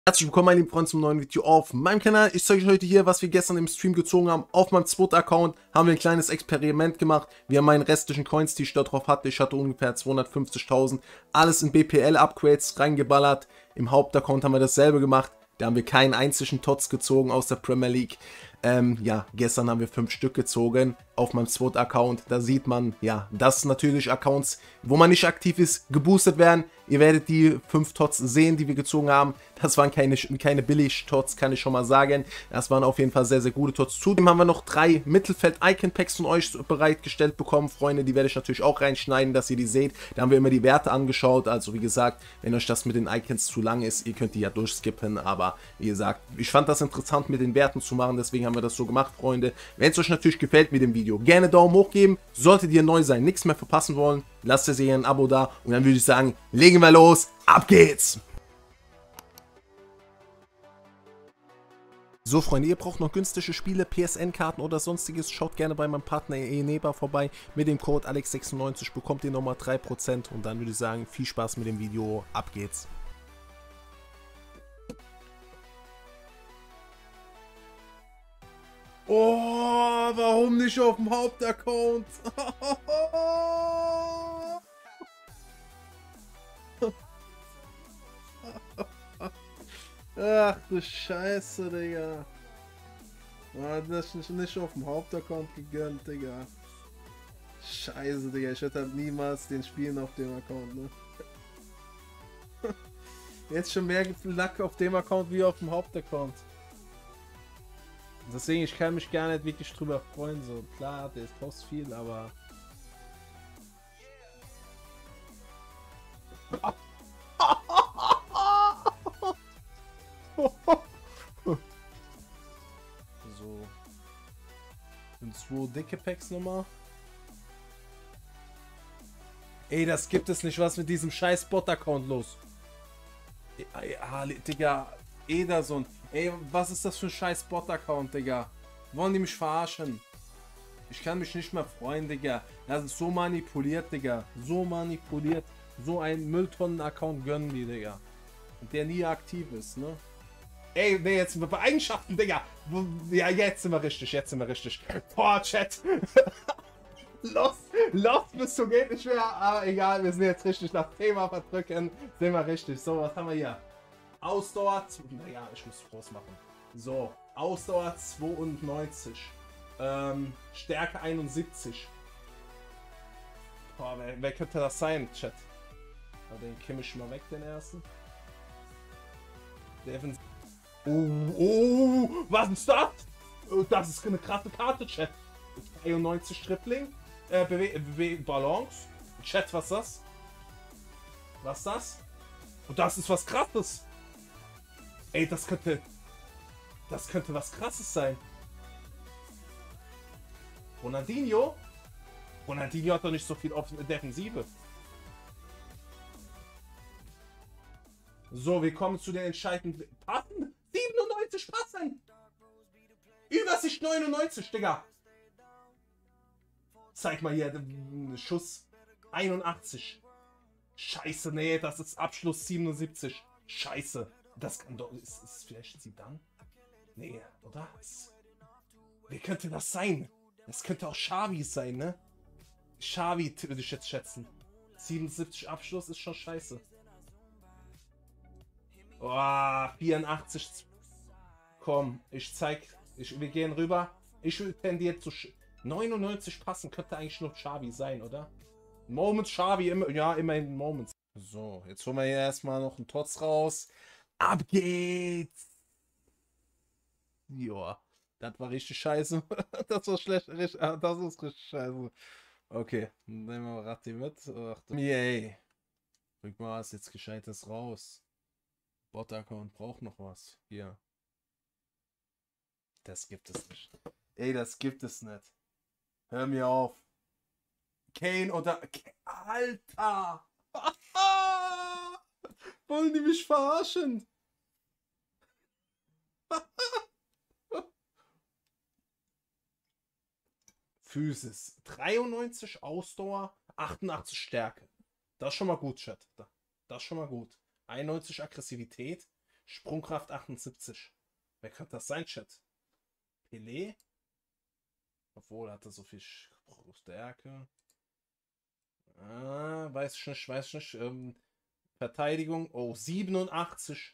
Herzlich willkommen, meine lieben Freunde, zum neuen Video auf meinem Kanal. Ich zeige euch heute hier, was wir gestern im Stream gezogen haben. Auf meinem zweiten Account haben wir ein kleines Experiment gemacht. Wir haben meinen restlichen Coins, die ich da drauf hatte. Ich hatte ungefähr 250.000. Alles in BPL-Upgrades reingeballert. Im Hauptaccount haben wir dasselbe gemacht. Da haben wir keinen einzigen Tots gezogen aus der Premier League. Ja, gestern haben wir 5 Stück gezogen auf meinem zweiten Account. Da sieht man, ja, dass natürlich Accounts, wo man nicht aktiv ist, geboostet werden. Ihr werdet die 5 Tots sehen, die wir gezogen haben. Das waren keine Billig-Tots, kann ich schon mal sagen. Das waren auf jeden Fall sehr, sehr gute Tots. Zudem haben wir noch 3 Mittelfeld-Icon-Packs von euch bereitgestellt bekommen, Freunde. Die werde ich natürlich auch reinschneiden, dass ihr die seht. Da haben wir immer die Werte angeschaut. Also wie gesagt, wenn euch das mit den Icons zu lang ist, ihr könnt die ja durchskippen. Aber wie gesagt, ich fand das interessant mit den Werten zu machen, deswegen haben wir das so gemacht, Freunde. Wenn es euch natürlich gefällt mit dem Video, gerne Daumen hoch geben. Solltet ihr neu sein, nichts mehr verpassen wollen, lasst der Serie ein Abo da. Und dann würde ich sagen, legen wir los. Ab geht's! So, Freunde, ihr braucht noch günstige Spiele, PSN-Karten oder sonstiges. Schaut gerne bei meinem Partner Eneba vorbei. Mit dem Code Alex96 bekommt ihr nochmal 3%. Und dann würde ich sagen, viel Spaß mit dem Video. Ab geht's! Oh, warum nicht auf dem Hauptaccount? Ach du Scheiße, Digga. Das ist nicht auf dem Hauptaccount gegönnt, Digga. Scheiße, Digga. Ich hätte halt niemals den Spielen auf dem Account, ne? Jetzt schon mehr Lack auf dem Account wie auf dem Hauptaccount. Deswegen, ich kann mich gar nicht wirklich drüber freuen. So, klar, der kostet viel, aber. So. Sind 2 dicke Packs nochmal. Ey, das gibt es nicht. Was mit diesem scheiß Bot-Account los? Digga, Ederson. Ey, was ist das für ein scheiß Bot-Account, Digga? Wollen die mich verarschen? Ich kann mich nicht mehr freuen, Digga. Das ist so manipuliert, Digga. So manipuliert. So ein Mülltonnen-Account gönnen die, Digga. Und der nie aktiv ist, ne? Ey, ne, jetzt sind wir bei Eigenschaften, Digga. Ja, jetzt sind wir richtig, jetzt sind wir richtig. Boah, Chat. Lost bis zum geht nicht mehr, aber egal, wir sind jetzt richtig nach Thema verdrücken. Sind wir richtig. So, was haben wir hier? Ausdauer, naja, ich muss groß machen. So, Ausdauer 92. Stärke 71. Boah, wer könnte das sein, Chat? Den kimme ich mal weg, den ersten. Defensiv. Oh, was ist das? Das ist eine krasse Karte, Chat. 93 Tripling. Balance. Chat, was ist das? Was ist das? Und das ist was Krasses. Ey, das könnte was Krasses sein. Ronaldinho? Ronaldinho hat doch nicht so viel Defensive. So, wir kommen zu den entscheidenden Passen. 97 Passen. Übersicht 99, Digga. Zeig mal hier den Schuss. 81. Scheiße, nee, das ist Abschluss 77. Scheiße. Das kann doch. Ist vielleicht Zidane? Nee, oder? Wer könnte das sein? Das könnte auch Xavi sein, ne? Xavi würde ich jetzt schätzen. 77 Abschluss ist schon scheiße. Oh, 84. Komm, wir gehen rüber. Ich tendiere zu 99 passen, könnte eigentlich nur Xavi sein, oder? Moments Xavi, ja, immerhin Moments. So, jetzt holen wir hier erstmal noch einen Tots raus. Ab geht's! Joa, das war richtig scheiße. Das war schlecht, das ist richtig scheiße. Okay, nehmen wir Ratti mit. Achtung. Yay. Bringt mal was jetzt Gescheites raus. Bot-Account braucht noch was. Hier. Das gibt es nicht. Ey, das gibt es nicht. Hör mir auf. Kane oder... Alter! Wollen die mich verarschen? Physis. 93 Ausdauer, 88 Stärke. Das ist schon mal gut, Chat. Das ist schon mal gut. 91 Aggressivität. Sprungkraft 78. Wer könnte das sein, Chat? Pelé? Obwohl, hat er so viel Stärke. Weiß ich nicht, weiß ich nicht. Verteidigung. Oh, 87.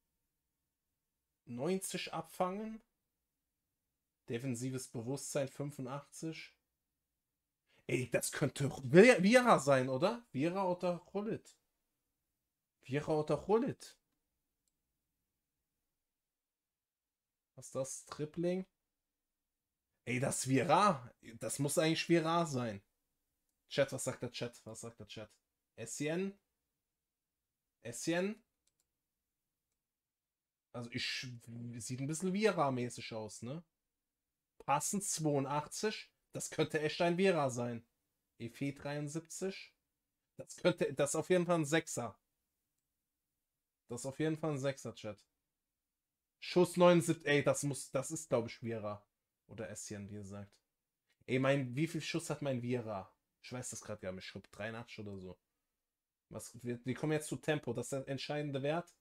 90 abfangen. Defensives Bewusstsein 85. Ey, das könnte Vieira sein, oder? Vieira oder Gullit? Vieira oder Gullit? Was ist das? Tripling? Ey, das Vieira. Das muss eigentlich Vieira sein. Chat, was sagt der Chat? Was sagt der Chat? Essien? Essien? Also sieht ein bisschen Vieira-mäßig aus, ne? Passend 82. Das könnte echt ein Vieira sein. Efe 73. Das ist auf jeden Fall ein Sechser. Das ist auf jeden Fall ein Sechser, Chat. Schuss 79. Ey, das ist, glaube ich, Vieira. Oder Essien, wie gesagt. Ey, wie viel Schuss hat mein Vieira? Ich weiß das gerade gar nicht. Ich glaube 83 oder so. Wir kommen jetzt zu Tempo. Das ist der entscheidende Wert.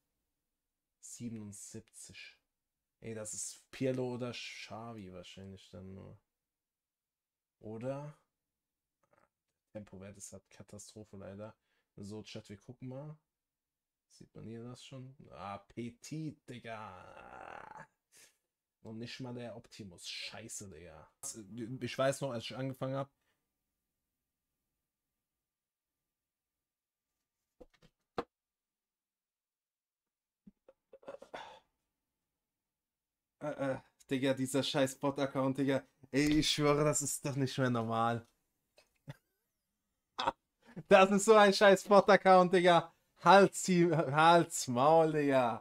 77. Ey, das ist Pirlo oder Xavi wahrscheinlich dann nur. Oder? Tempowert ist halt Katastrophe leider. So, Chat, wir gucken mal. Sieht man hier das schon? Petit, Digga. Und nicht mal der Optimus. Scheiße, Digga. Ich weiß noch, als ich angefangen habe. Digga, dieser scheiß Bot-Account, Digga. Ey, ich schwöre, das ist doch nicht mehr normal. Das ist so ein scheiß Bot-Account, Digga. Hals, Maul, Digga.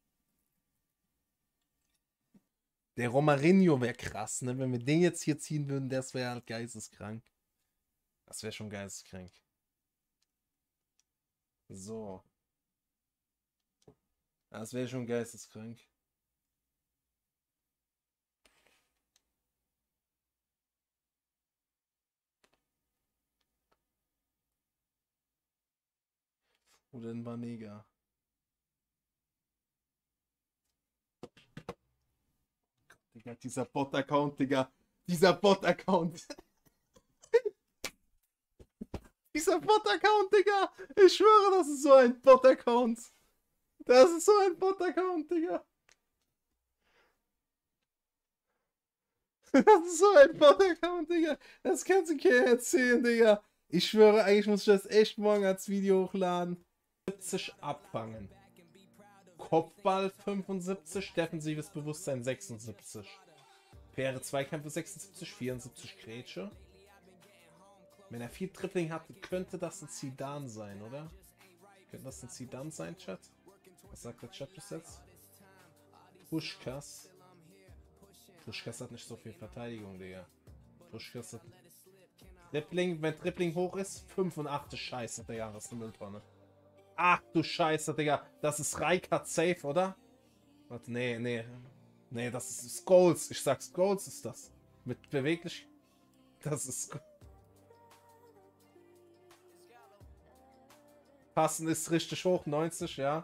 Der Romarinho wäre krass, ne? Wenn wir den jetzt hier ziehen würden, das wäre halt geisteskrank. Das wäre schon geisteskrank. So. Das wäre schon geisteskrank. Oder ein Vanega. Digga, dieser Bot-Account, Digga. Dieser Bot-Account. Dieser Bot-Account, Digga. Ich schwöre, das ist so ein Bot-Account. Das ist so ein Bot-Account, Digga. Das ist so ein Bot-Account, Digga. Das kannst du keiner erzählen, Digga. Ich schwöre, eigentlich muss ich das echt morgen als Video hochladen. 70 abfangen. Kopfball 75, defensives Bewusstsein 76. Faire Zweikämpfe 76, 74 Grätsche. Wenn er viel Tripling hat, könnte das ein Zidane sein, oder? Könnte das ein Zidane sein, Chat? Was sagt der Chat bis jetzt? Puschkas. Puschkas hat nicht so viel Verteidigung, Digga. Puschkas hat... Tripling, wenn Tripling hoch ist, 85 Scheiße, Digga, das ist eine Mülltonne. Ach du Scheiße, Digga. Das ist Rijkaard safe, oder? Warte, nee. Nee, das ist Scholes. Ich sag Scholes ist das. Mit beweglich. Das ist... Passen ist richtig hoch, 90, ja.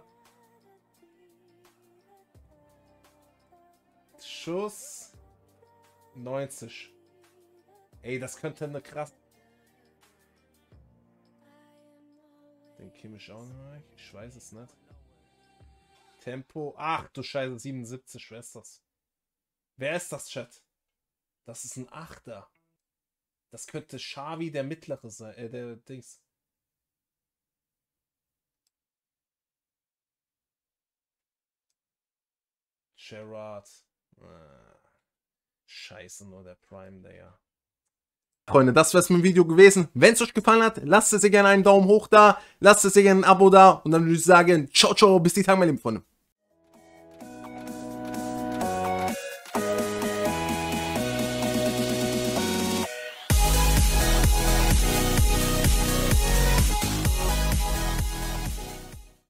Schuss 90. Ey, das könnte eine krass... Den Kimmich auch noch. Ich weiß es nicht. Tempo. Ach du Scheiße, 77. Wer ist das? Wer ist das, Chat? Das ist ein Achter. Das könnte Xavi der Mittlere sein. Der Dings. Gerard. Scheiße, nur der Prime, der ja. Freunde, das wär's mit dem Video gewesen. Wenn es euch gefallen hat, lasst es ihr gerne einen Daumen hoch da, lasst es ihr gerne ein Abo da und dann würde ich sagen, ciao, ciao, bis die Tage, meine lieben Freunde.